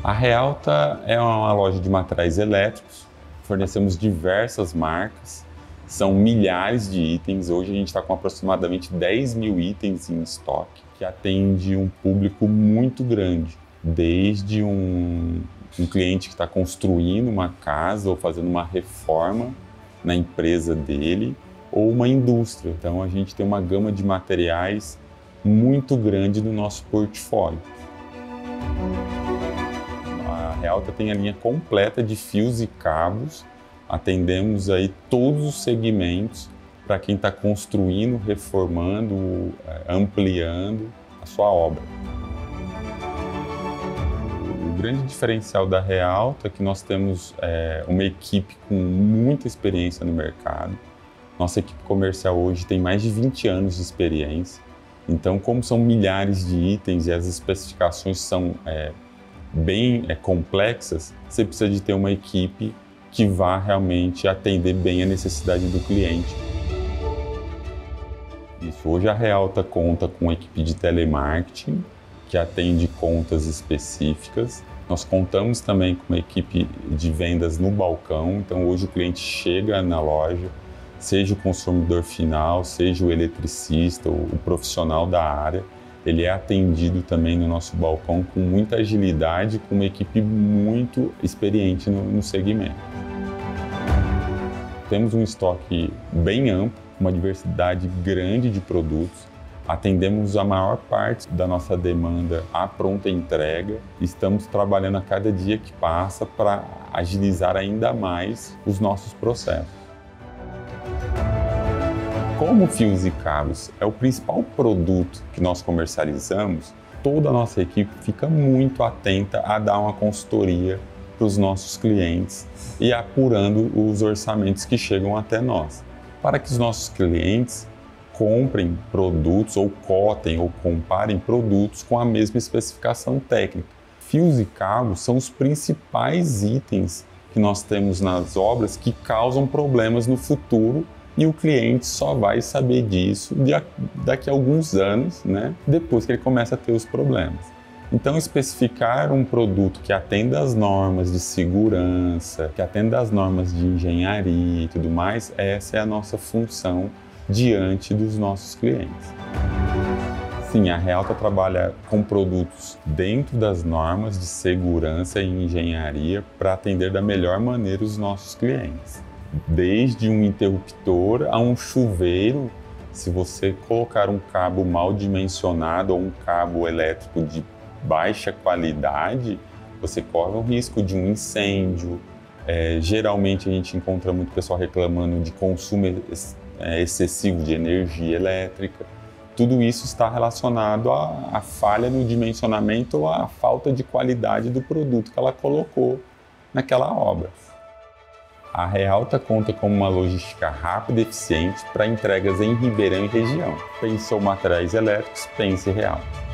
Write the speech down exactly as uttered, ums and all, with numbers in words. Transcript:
A Realta é uma loja de materiais elétricos, fornecemos diversas marcas, são milhares de itens. Hoje a gente está com aproximadamente dez mil itens em estoque, que atende um público muito grande, desde um, um cliente que está construindo uma casa ou fazendo uma reforma na empresa dele, ou uma indústria. Então a gente tem uma gama de materiais muito grande no nosso portfólio. A Realta tem a linha completa de fios e cabos, atendemos aí todos os segmentos para quem está construindo, reformando, ampliando a sua obra. O grande diferencial da Realta é que nós temos é, uma equipe com muita experiência no mercado. Nossa equipe comercial hoje tem mais de vinte anos de experiência. Então, como são milhares de itens e as especificações são é, bem é, complexas, você precisa de ter uma equipe que vá realmente atender bem a necessidade do cliente. Isso. Hoje a Realta conta com uma equipe de telemarketing, que atende contas específicas. Nós contamos também com uma equipe de vendas no balcão, então hoje o cliente chega na loja, seja o consumidor final, seja o eletricista, o profissional da área, ele é atendido também no nosso balcão com muita agilidade, com uma equipe muito experiente no, no segmento. Temos um estoque bem amplo, uma diversidade grande de produtos. Atendemos a maior parte da nossa demanda à pronta entrega. Estamos trabalhando a cada dia que passa para agilizar ainda mais os nossos processos. Como fios e cabos é o principal produto que nós comercializamos, toda a nossa equipe fica muito atenta a dar uma consultoria para os nossos clientes e apurando os orçamentos que chegam até nós, para que os nossos clientes comprem produtos ou cotem ou comparem produtos com a mesma especificação técnica. Fios e cabos são os principais itens que nós temos nas obras que causam problemas no futuro e o cliente só vai saber disso daqui a alguns anos, né, depois que ele começa a ter os problemas. Então, especificar um produto que atenda às normas de segurança, que atenda às normas de engenharia e tudo mais, essa é a nossa função diante dos nossos clientes. Sim, a Realta trabalha com produtos dentro das normas de segurança e engenharia para atender da melhor maneira os nossos clientes. Desde um interruptor a um chuveiro, se você colocar um cabo mal dimensionado ou um cabo elétrico de baixa qualidade, você corre o risco de um incêndio. É, geralmente a gente encontra muito pessoal reclamando de consumo ex é, excessivo de energia elétrica. Tudo isso está relacionado à, à falha no dimensionamento ou à falta de qualidade do produto que ela colocou naquela obra. A Realta conta com uma logística rápida e eficiente para entregas em Ribeirão e região. Pensou materiais elétricos, pense Realta.